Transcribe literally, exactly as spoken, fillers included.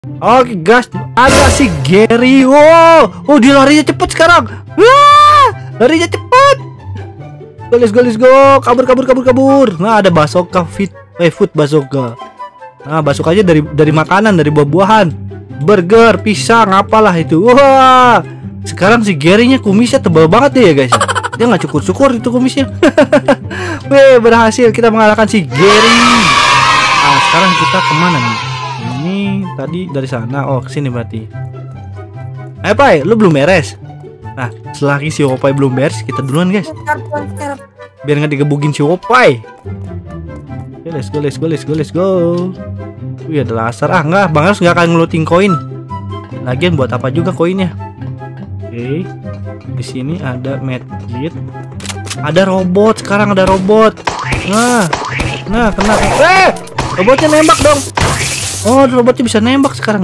Oke guys, ada si Gary. Wow, oh dia larinya cepet sekarang. Wah, larinya cepet. Go, let's go, let's go. Kabur, kabur, kabur, kabur. Nah, ada bazooka fit, eh food bazooka. Nah, bazooka aja dari dari makanan, dari buah-buahan, burger, pisang, apalah itu. Wah, sekarang si Gary-nya kumisnya tebal banget ya guys. Dia nggak cukur-cukur itu kumisnya. Weh, berhasil kita mengalahkan si Gary. Nah, sekarang kita kemana nih? Ini tadi dari sana. Oh, kesini berarti. Eh, Pai, lu belum beres. Nah, selagi si Opai belum beres, kita duluan guys. Biar nggak digebukin si Opai. Oke, let's go, let's go, let's go, let's go. Wih, ada laser. Ah, enggak, Bang harus nggak akan ngeluting koin. Lagian buat apa juga koinnya? Oke, di sini ada medkit. Ada robot, sekarang ada robot. Nah, nah, kena. Eh, robotnya nembak dong. Oh, robotnya bisa nembak sekarang.